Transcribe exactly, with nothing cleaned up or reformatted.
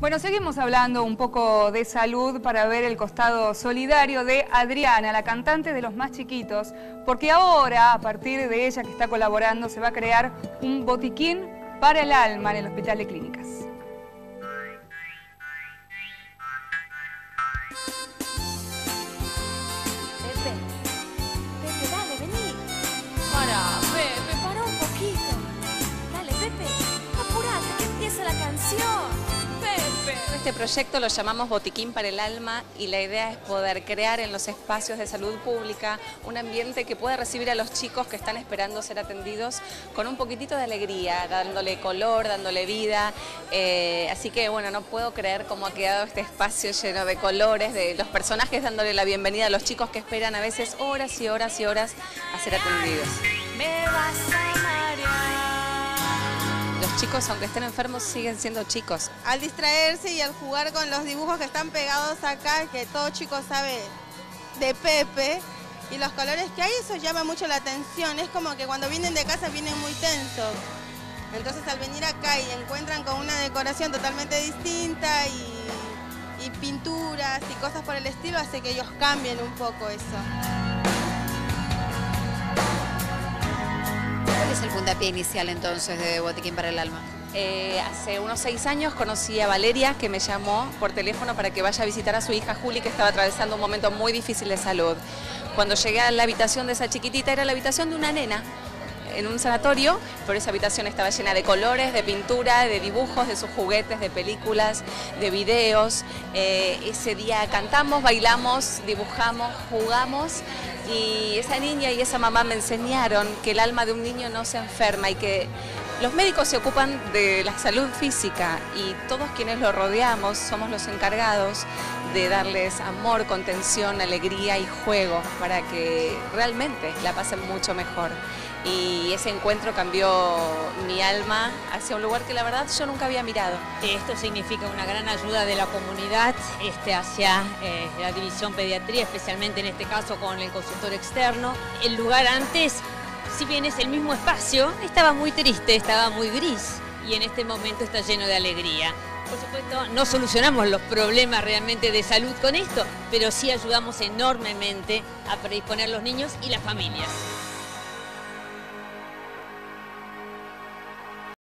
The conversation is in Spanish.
Bueno, seguimos hablando un poco de salud para ver el costado solidario de Adriana, la cantante de los más chiquitos, porque ahora, a partir de ella que está colaborando, se va a crear un botiquín para el alma en el Hospital de Clínicas. Pepe, Pepe, dale, vení. Para, Pepe, para un poquito. Dale, Pepe, apurate, que empieza la canción. Este proyecto lo llamamos Botiquín para el Alma y la idea es poder crear en los espacios de salud pública un ambiente que pueda recibir a los chicos que están esperando ser atendidos con un poquitito de alegría, dándole color, dándole vida. Eh, así que bueno, no puedo creer cómo ha quedado este espacio lleno de colores, de los personajes dándole la bienvenida a los chicos que esperan a veces horas y horas y horas a ser atendidos. Me vas a marear. Los chicos, aunque estén enfermos, siguen siendo chicos. Al distraerse y al jugar con los dibujos que están pegados acá, que todo chico sabe de Pepe, y los colores que hay, eso llama mucho la atención. Es como que cuando vienen de casa vienen muy tensos. Entonces al venir acá y encuentran con una decoración totalmente distinta y, y pinturas y cosas por el estilo, hace que ellos cambien un poco eso. ¿Cuál es el puntapié inicial entonces de Botiquín para el Alma? Eh, hace unos seis años conocí a Valeria, que me llamó por teléfono para que vaya a visitar a su hija Juli, que estaba atravesando un momento muy difícil de salud. Cuando llegué a la habitación de esa chiquitita, era la habitación de una nena en un sanatorio, pero esa habitación estaba llena de colores, de pintura, de dibujos, de sus juguetes, de películas, de videos. Eh, ese día cantamos, bailamos, dibujamos, jugamos y esa niña y esa mamá me enseñaron que el alma de un niño no se enferma y que los médicos se ocupan de la salud física y todos quienes lo rodeamos somos los encargados de darles amor, contención, alegría y juego para que realmente la pasen mucho mejor. Y ese encuentro cambió mi alma hacia un lugar que la verdad yo nunca había mirado. Esto significa una gran ayuda de la comunidad este, hacia eh, la división pediatría, especialmente en este caso con el consultor externo. El lugar antes, si bien es el mismo espacio, estaba muy triste, estaba muy gris y en este momento está lleno de alegría. Por supuesto, no solucionamos los problemas realmente de salud con esto, pero sí ayudamos enormemente a predisponer los niños y las familias.